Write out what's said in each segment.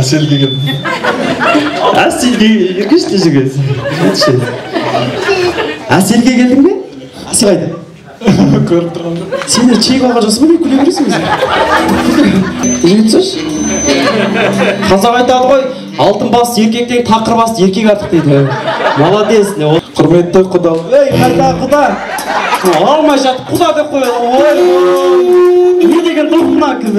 Әселге келдім. Әселге еркешті жүгіз. Әселге келдің бе? Әсел қайда? Көріп тұрғанда. Сендер чек алған жоқсың ба? Не күле бересіңіз? Жігітсіз? Қазақ айтады ғой, алтын басты еркектен тақыр басты еркек артық дейді. Молодец. Құрметті құда. Ей, қайда құда? Алмай жатып құда деп қойды. Ой, не деген дұрқына кім,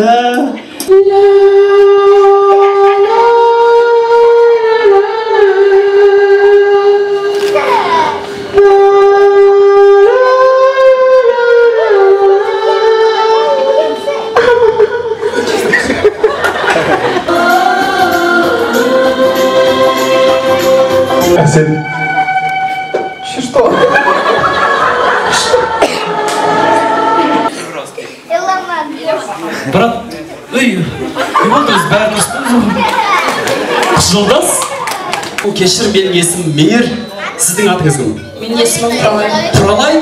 Әсел. Что? Брат, ей, не болдыңыз бәріміз жолдас? Кешір, менің есімім Мейір, сіздің атыңыз кім? Менің есімім Құралай. Құралай?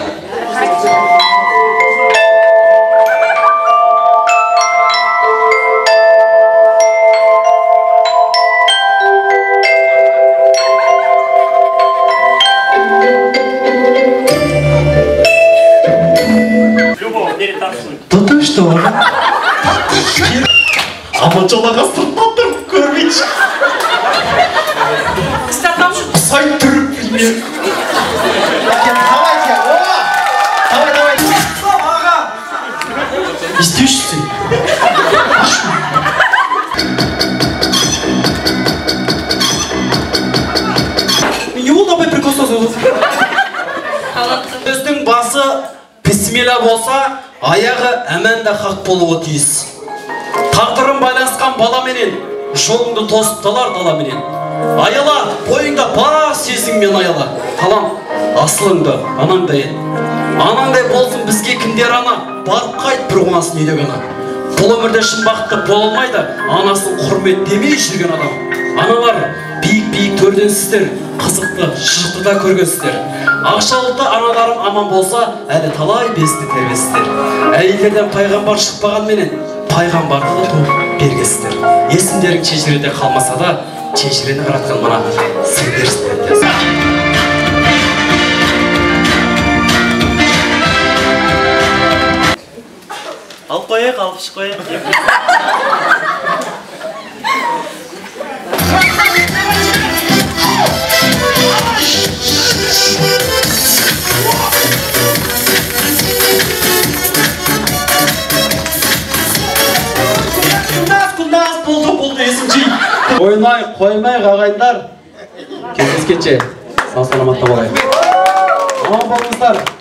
Ты что? Аман жолаға сырттан тұрып көрмейші. Стартап жүр. Сай түріп білмеймін. Давайте, о! Давай. Аға! Не істеуші сен? Не болды абай прикол созыңыз? Біздің басы бісмилла болса, аяғы әмәнда хақ болуы тиіс. Тағдырын байланысқан баламенен, жолыңды тосып талар таламенен. Аяла, бойыңда бар сезіммен аяла. Талам, асылыңды, анаңдай ет. Анаңдай болсын бізге кімдер ана, барып қайт бір қуасын үйдегі ана. Бұл өмірде шын бақытты бола алмайды, анасын құрмет демей жүрген адам. Аналар, биік төрденсіздер, қызықты, шықты да көргенсіздер. Ақшалықты аналарым аман болса, әлі талай бесті тәрбиесіздер. Әйелдерден пайғамбар шықпаған менен, пайғамбарды да туып бергесіздер. Есімдерің шежіреде қалмаса да, шежірені қаратқан мана сендерсіздер. Алып қояйық, алып шық қояйық. Болды есім жей. Қоймай ағайындар. Кездескенше сау саламатта болайық. Аман болыңыздар.